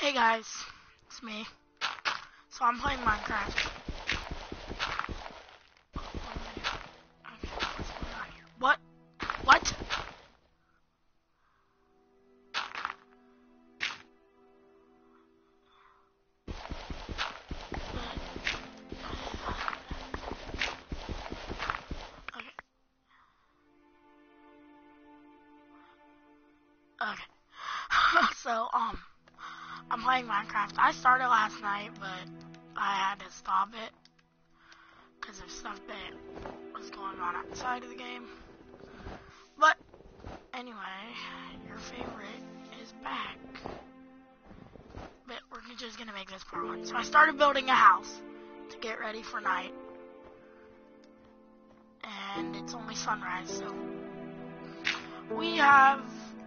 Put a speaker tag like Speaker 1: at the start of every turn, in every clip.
Speaker 1: Hey guys, it's me. So I'm playing Minecraft. Okay, what's going on here? What? What? Okay. Okay. So, I'm playing Minecraft. I started last night, but I had to stop it because of stuff that was going on outside of the game. But, anyway, your favorite is back. But we're just gonna make this part one. So I started building a house to get ready for night. And it's only sunrise, so we have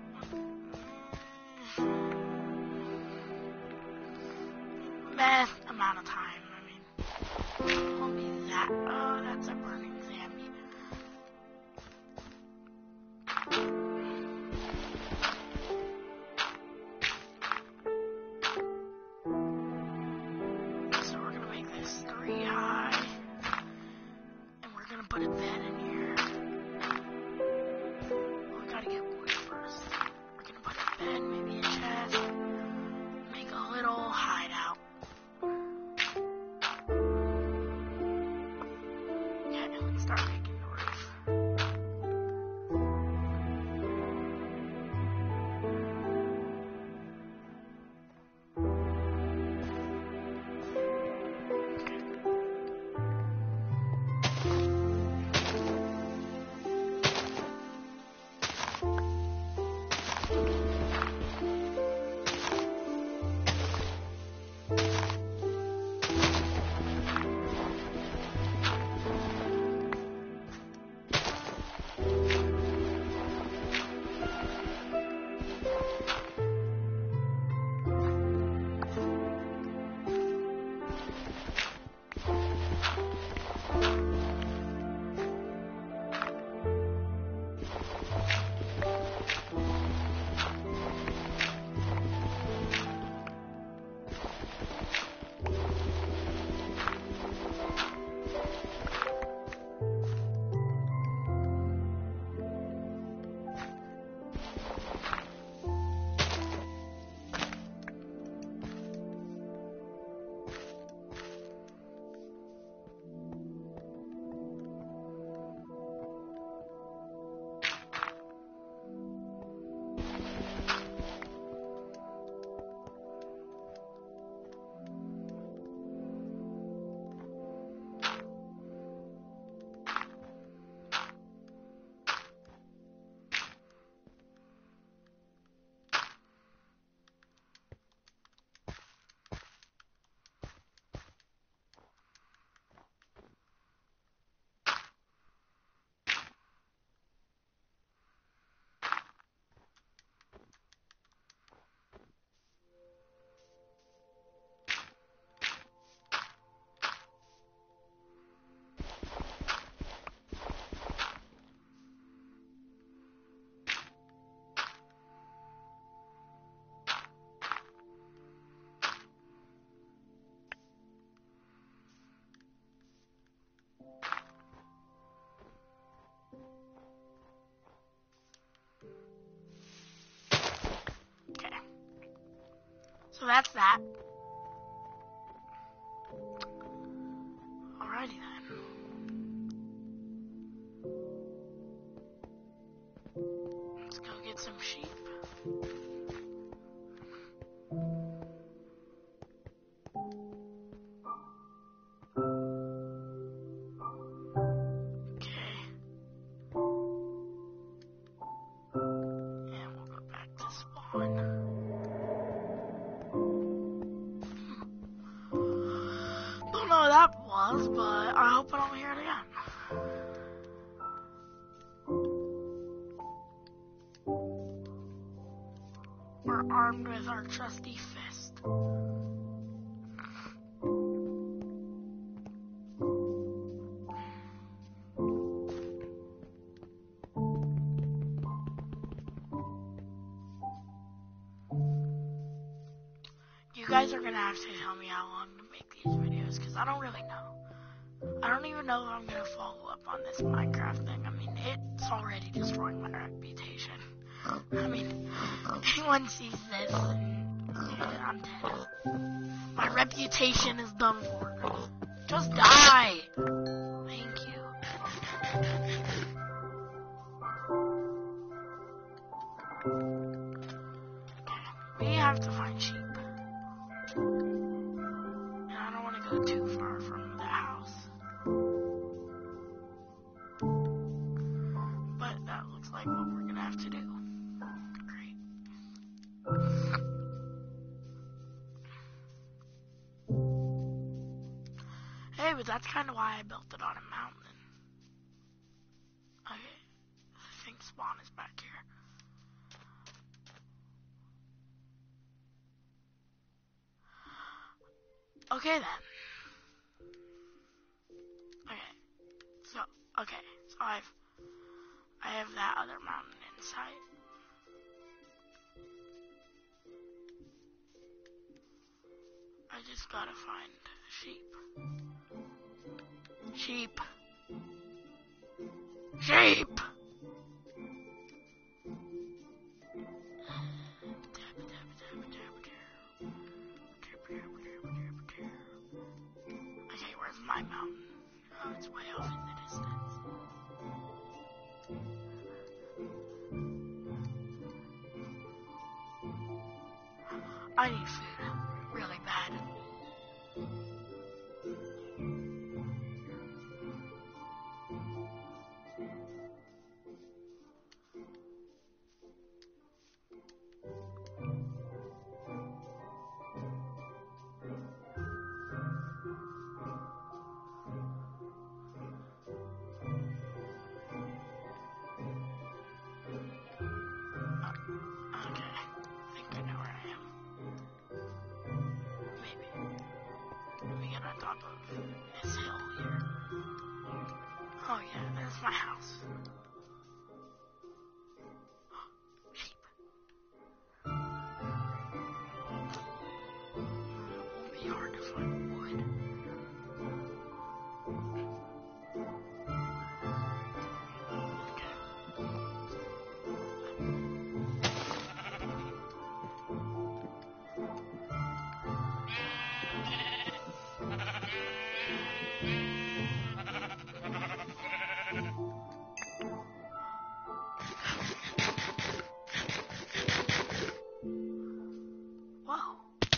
Speaker 1: amount of time. I mean, it won't be that. Oh, that's a burning zombie. So we're gonna make this 3 high, and we're gonna put a bed in here. Well, we gotta get wood first. We're gonna put a bed, maybe a chest, make a little hideout. Start making the roof. So that's that. Alrighty then. Let's go get some sheep. Okay. And we'll go back to spawn. Don't know what that was, but I hope I don't hear it again. We're armed with our trusty fist. You guys are gonna have to tell me how long to make these videos, because I don't really know. I don't even know if I'm gonna follow up on this Minecraft thing. I mean, it's already destroying my reputation. I mean, anyone sees this, and yeah, I'm dead. My reputation is done for. Just die! Thank you. Okay, we have to find sheep. And I don't want to go too far from the house. But that looks like what we're gonna have to do. Great. Hey, but that's kind of why I built it on a mountain. Okay, I think spawn is back here. Okay then. Okay, so I have that other mountain in sight. I just gotta find sheep. Sheep. Sheep! Okay, where's my mountain? Oh, it's way off in the distance. I need food. Really bad. Okay, I think I know where I am. Maybe. Let me get on top of this hill here. Oh yeah, there's my house. Sheep. It won't be hard to find wood. Whoa.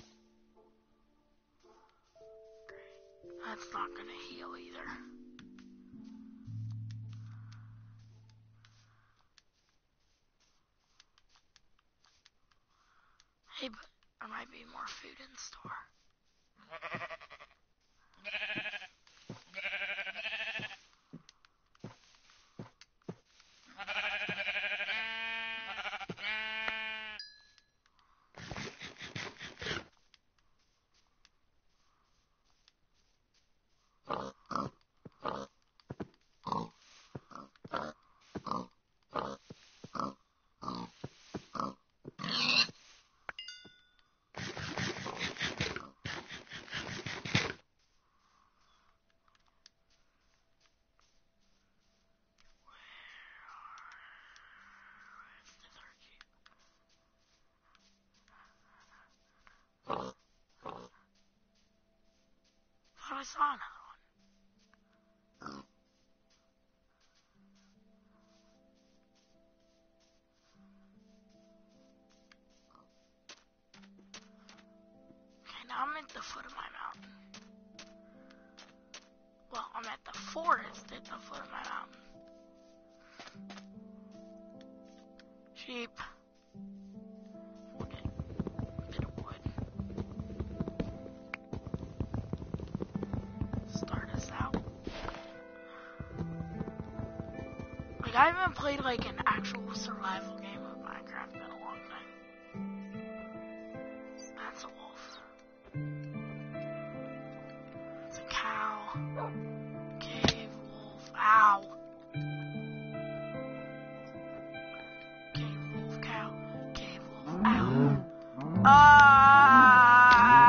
Speaker 1: That's not gonna heal either. Hey, but there might be more food in store. Thought I saw another one. Okay, now I'm at the foot of my mountain. Well, I'm at the forest at the foot of my mountain. Sheep. We'll get a bit of wood. Start us out. Like, I haven't played like an actual survival game of Minecraft in a long time. That's a wolf. It's a cow. Cave wolf. Ow. Cave wolf, cow. Cave wolf. Ow. Ah!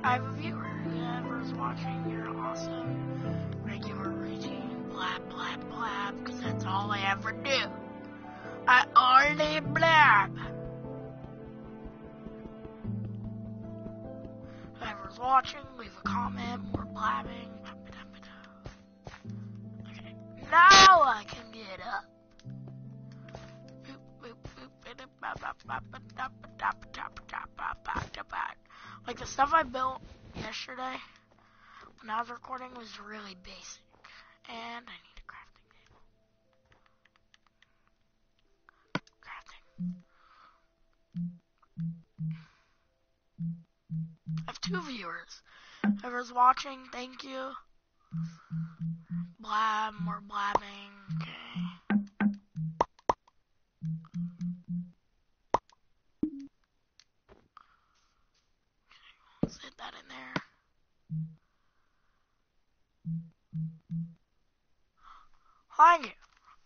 Speaker 1: I have a viewer. Whoever's watching, you're awesome. Regular routine, blab, blab, blab, because that's all I ever do. I only blab. Whoever's watching, leave a comment, more blabbing. Okay, now I can get up. Like the stuff I built yesterday when I was recording was really basic. And I need a crafting table. Crafting. I have 2 viewers. Whoever's watching, thank you. Blab, more blabbing. Okay. Let's hit that in there. Thank you.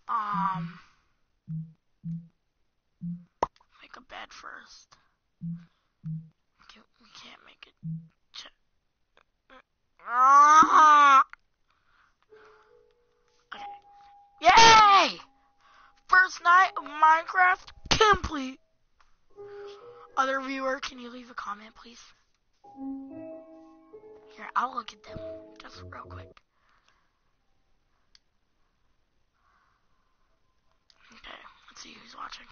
Speaker 1: Make a bed first. We can't make it. Okay. Yay! First night of Minecraft complete. Other viewer, can you leave a comment, please? Here, I'll look at them just real quick. Okay, let's see who's watching.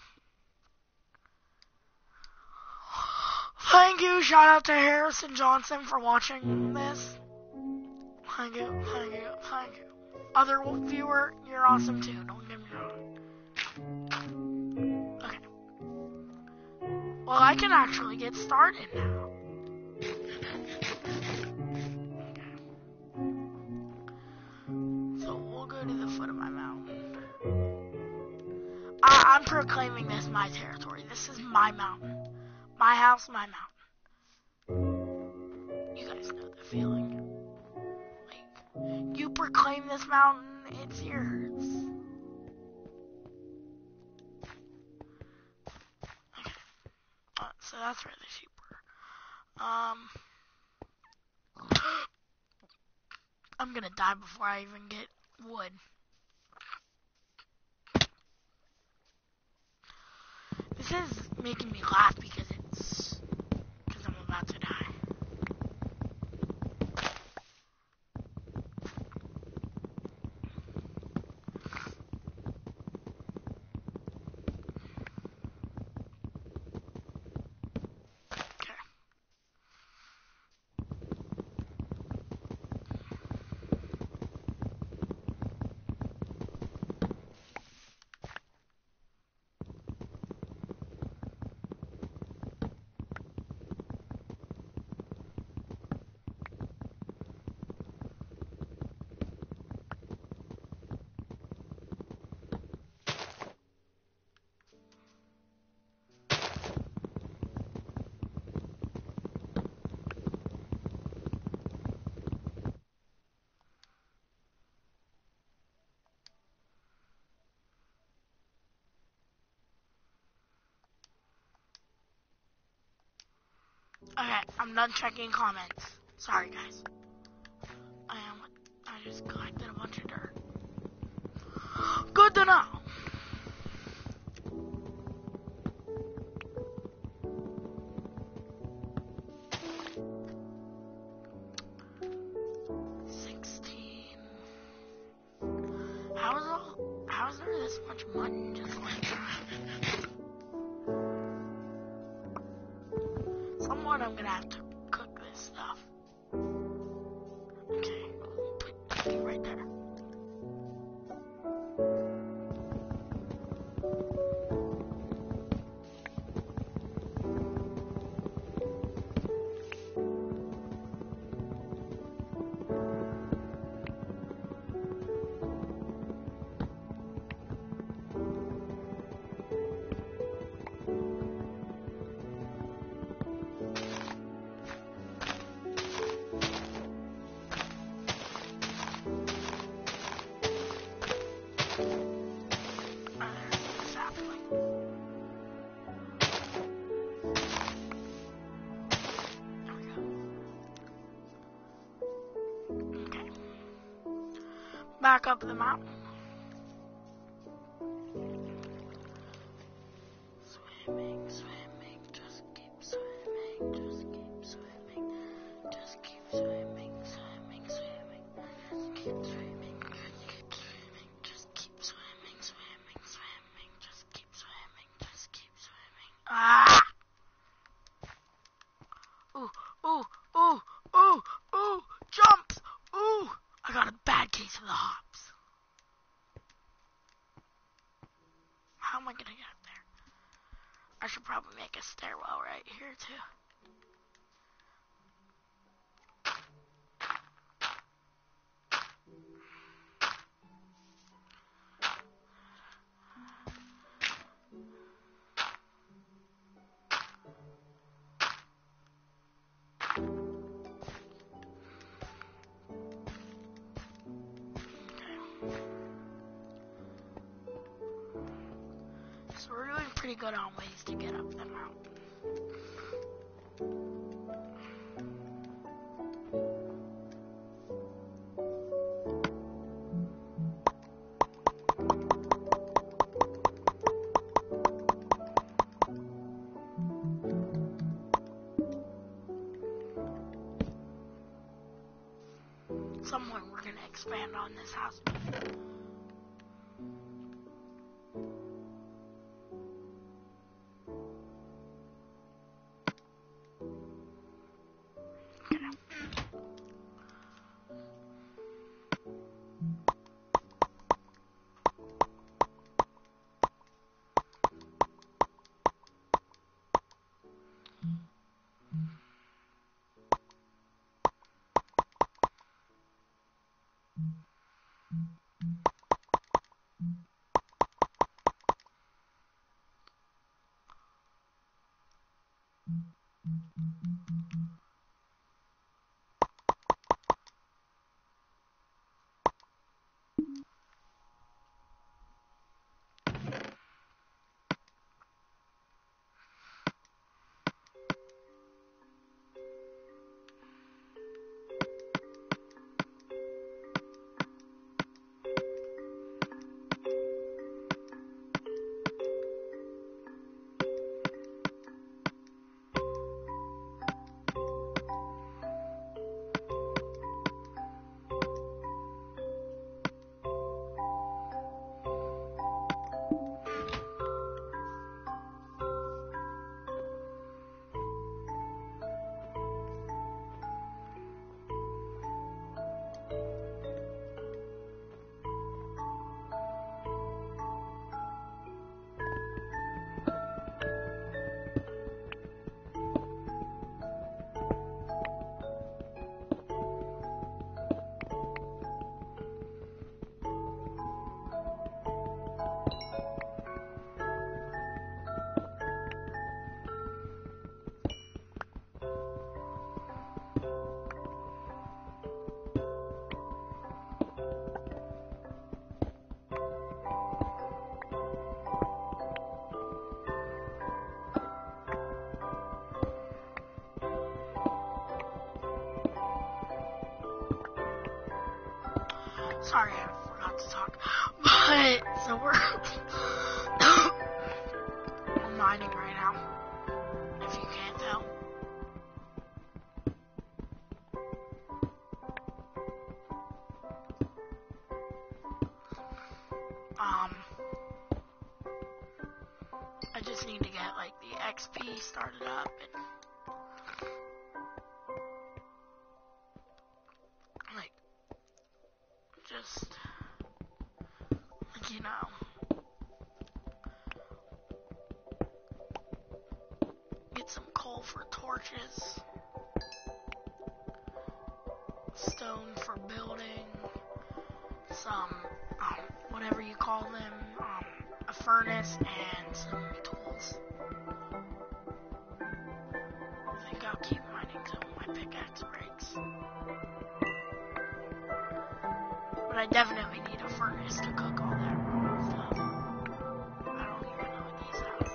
Speaker 1: Thank you. Shout out to Harrison Johnson for watching this. Thank you, thank you, thank you. Other viewer, you're awesome too. Don't get me wrong. Okay. Well, I can actually get started now. Okay. So we'll go to the foot of my mountain. I'm proclaiming this my territory. This is my mountain. My house, my mountain. You guys know the feeling. Like, you proclaim this mountain, it's yours. Okay. So that's where the sheep were. I'm gonna die before I even get wood. This is making me laugh because I'm about to die. Okay, I'm done checking comments. Sorry, guys. I just collected a bunch of dirt. Good to know. How is there this much mutton just like that? Someone I'm gonna have to cook this stuff. Okay, put it right there. back up the mountain. Swimming, swimming, just keep swimming, just keep swimming, just keep swimming, swimming, swimming, just keep swimming, just keep swimming, swimming, swimming, just keep swimming, just keep swimming. Ah! Ooh, ooh, ooh, ooh, ooh, jumps! Ooh! I got a bad case of the hops. How am I gonna get up there? I should probably make a stairwell right here too. So we're doing pretty good on ways to get up the mountain. Somewhere we're gonna expand on this house. Sorry, I forgot to talk. But, so we're mining right now, if you can't tell. I just need to get, like, the XP started up and just, like, you know, get some coal for torches, stone for building, some, whatever you call them, a furnace, and some tools. I think I'll keep mining till my pickaxe breaks. But I definitely need a furnace to cook all that raw stuff. I don't even know what these are.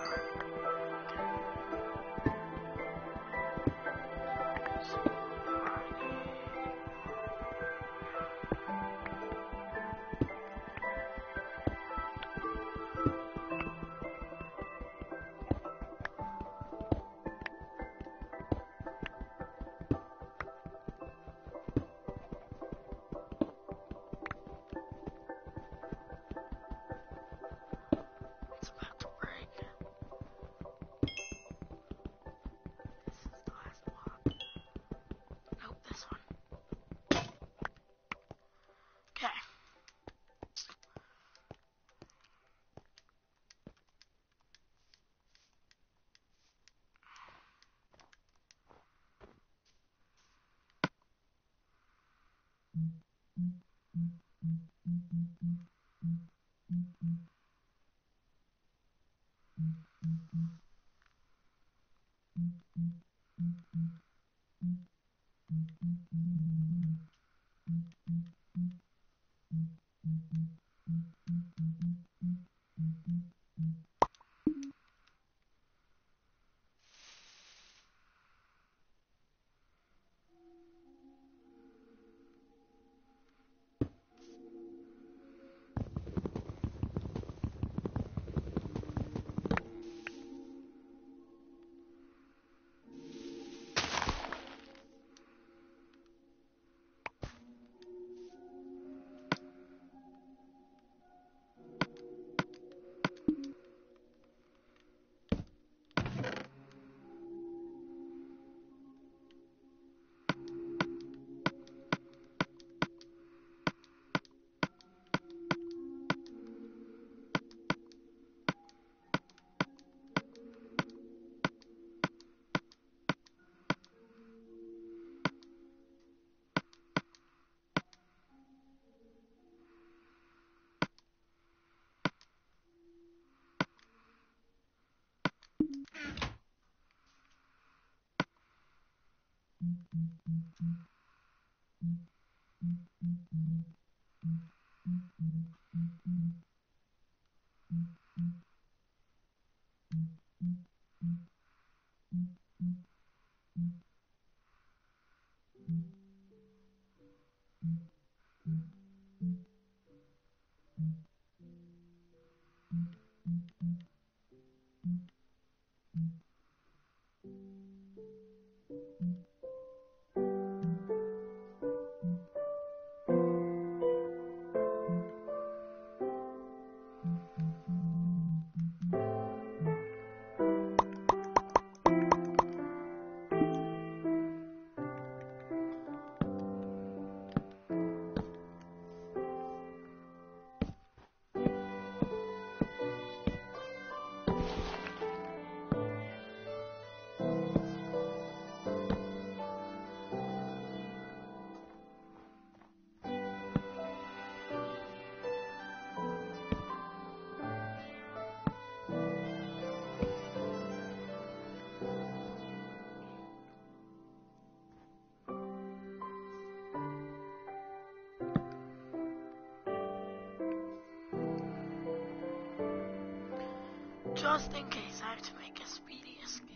Speaker 1: Just in case I have to make a speedy escape.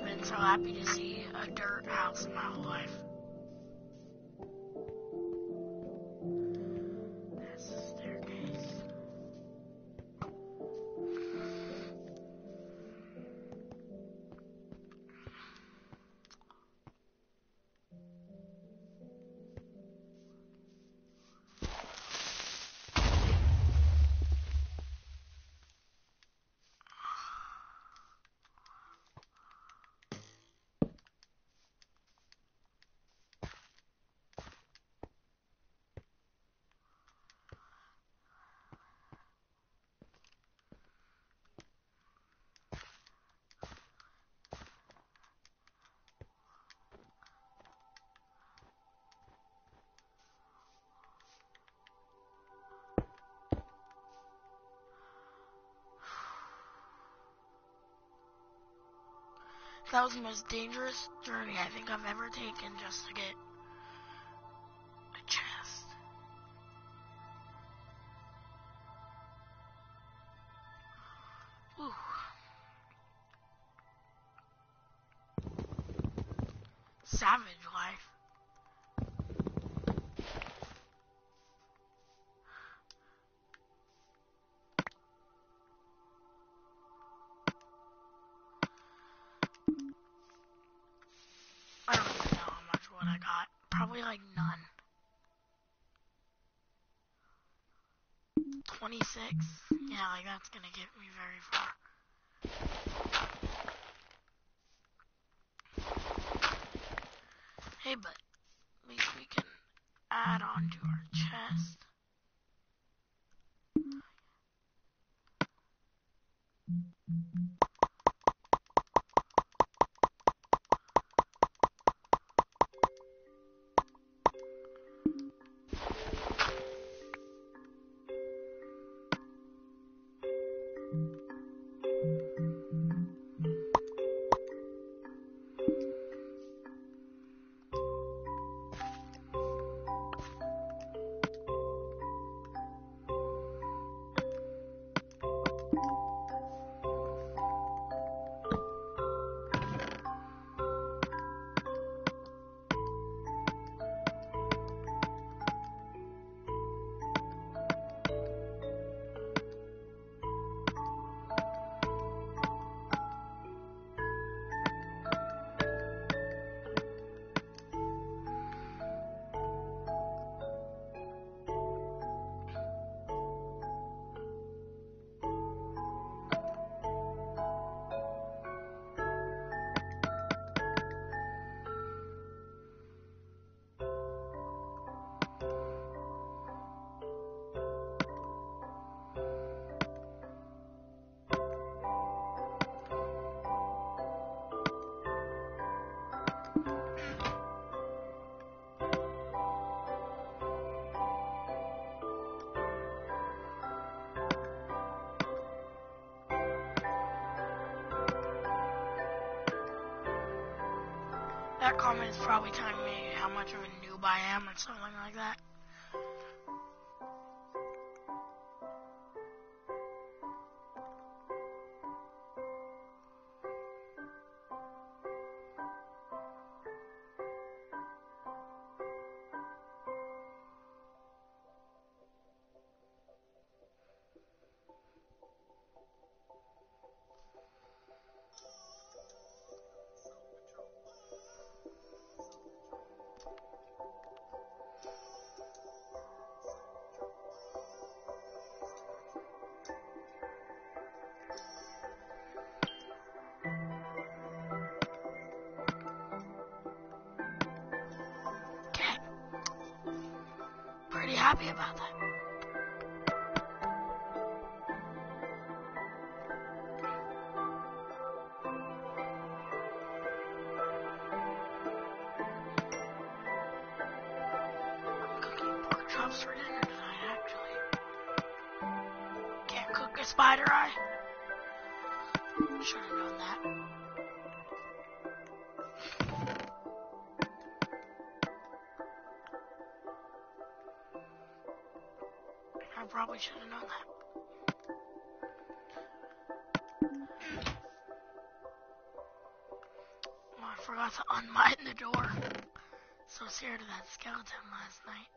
Speaker 1: been so happy to see a dirt house in my whole life. That's the staircase. That was the most dangerous journey I think I've ever taken just to get a chest. Ooh. Savage life. I don't even know how much wood I got. Probably like none. 26? Yeah, like that's gonna get me very far. Hey, but at least we can add on to our chest. That comment is probably telling me how much of a noob I am or something like that. Pretty happy about that. I'm cooking pork chops for dinner tonight, actually. Can't cook a spider eye. Should have known that. I probably should have known that. forgot to unmine the door. So scared of that skeleton last night.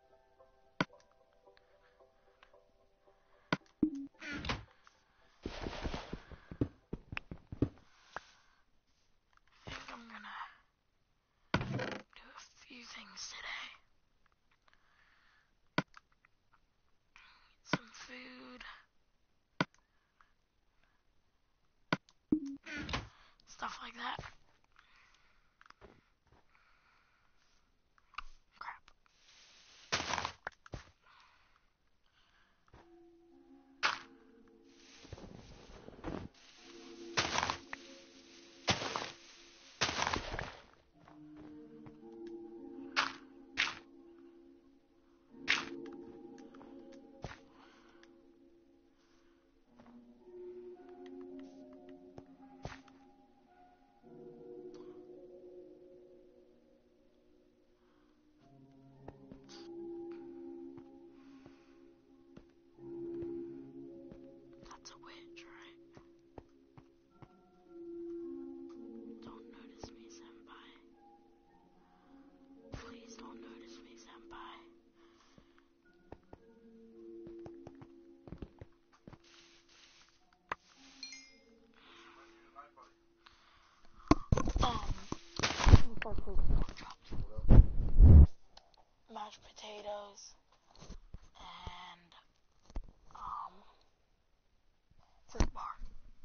Speaker 1: I think I'm gonna do a few things today. Eat some food. Stuff like that. Crap. That's a witch, right? Don't notice me, senpai. Please don't notice me, senpai. Mashed potatoes and fruit bar.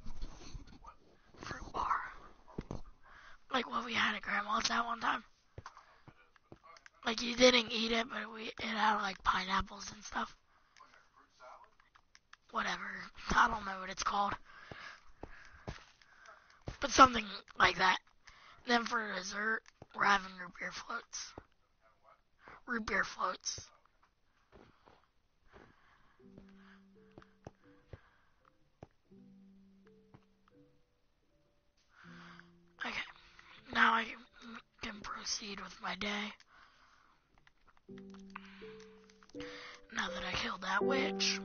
Speaker 1: Fruit bar. Like what we had at Grandma's that one time. Like you didn't eat it, but it had like pineapples and stuff. Whatever. I don't know what it's called. But something like that. And then for dessert, we're having root beer floats. Root beer floats. Okay. Now I can proceed with my day. Now that I killed that witch.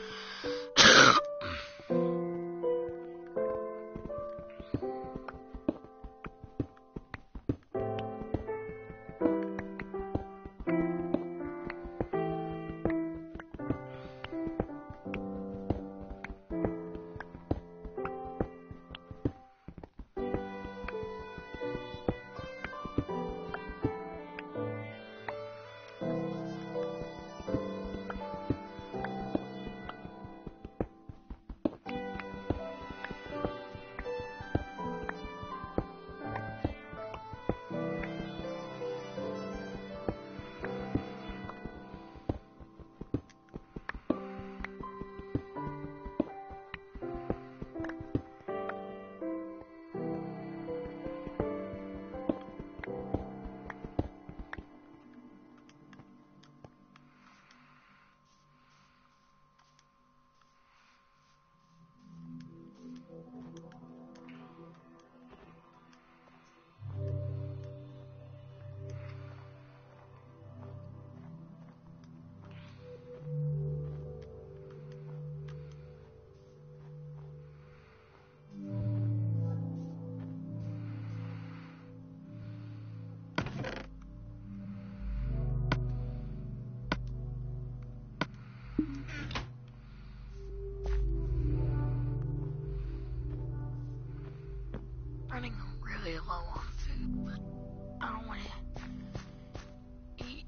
Speaker 1: Running really low on food, but I don't want to eat.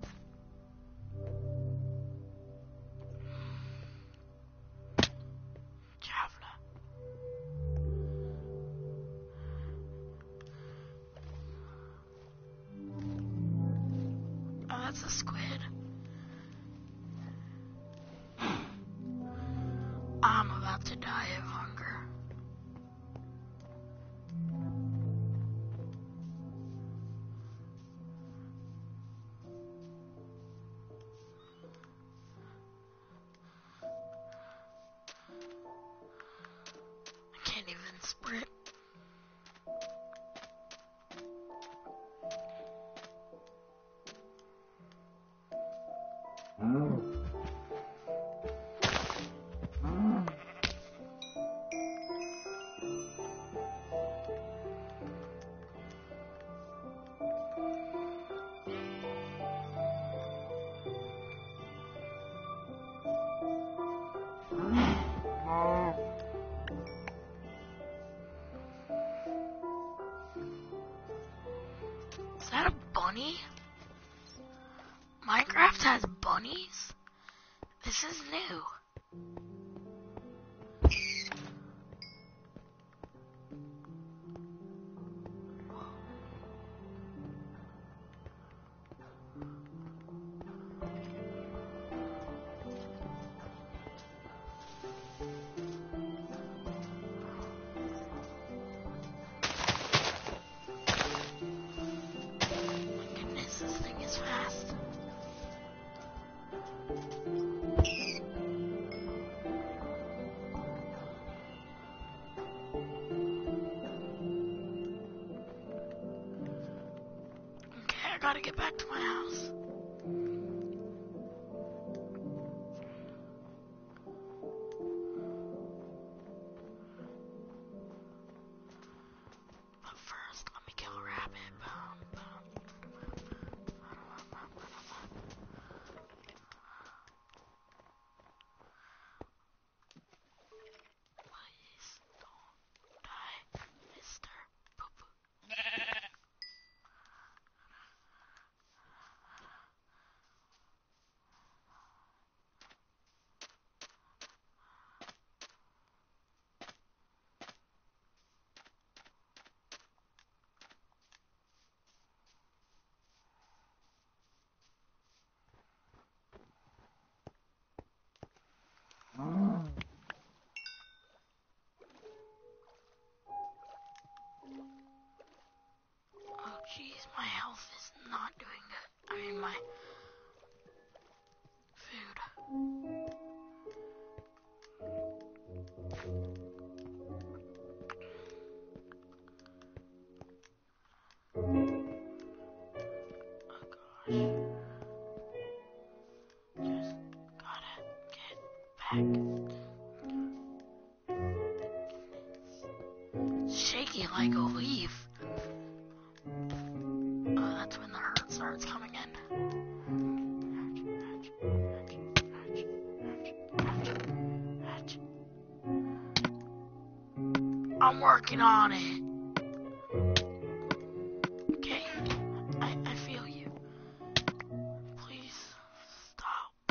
Speaker 1: Javla. Oh, that's a squid. I'm about to die of hunger. I can't even sprint. This is new. I gotta get back to my house. But first, let me kill a rabbit. Please don't die, Mr. Poo-Poo. Oh jeez, my health is not doing good. I mean, my food. Oh gosh. Just gotta get back. Shaky like a leaf. Oh, that's when the hurt starts coming in. I'm working on it. Okay, I feel you. Please stop.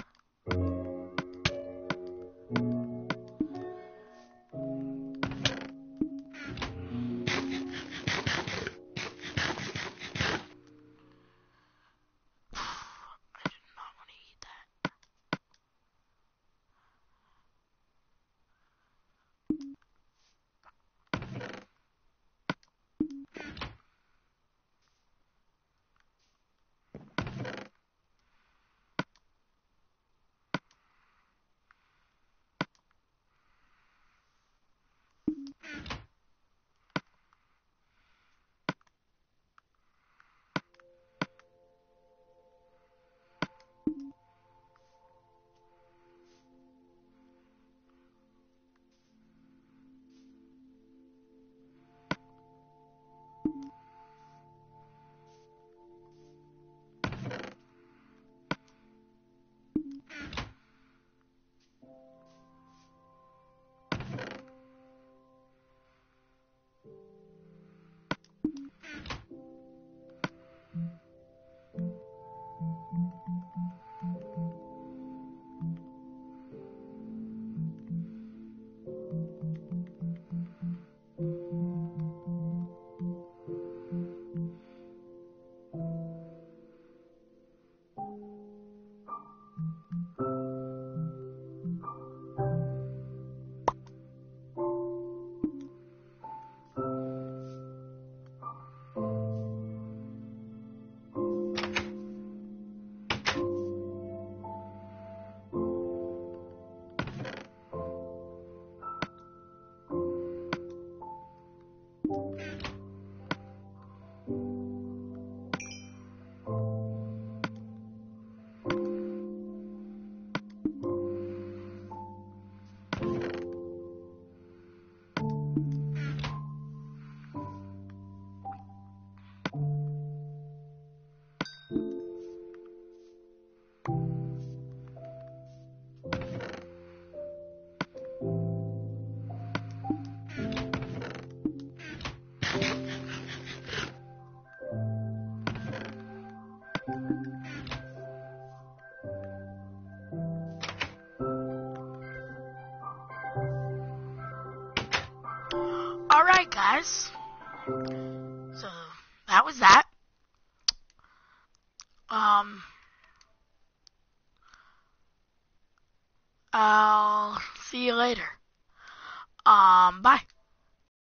Speaker 1: I did not want to eat that. guys. So that was that. I'll see you later. Bye.